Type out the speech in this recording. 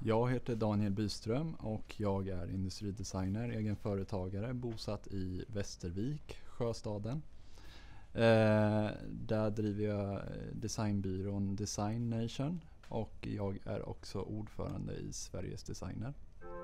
Jag heter Daniel Byström och jag är industridesigner, egen företagare, bosatt i Västervik, Sjöstaden. Där driver jag designbyrån Design Nation och jag är också ordförande i Sveriges designer.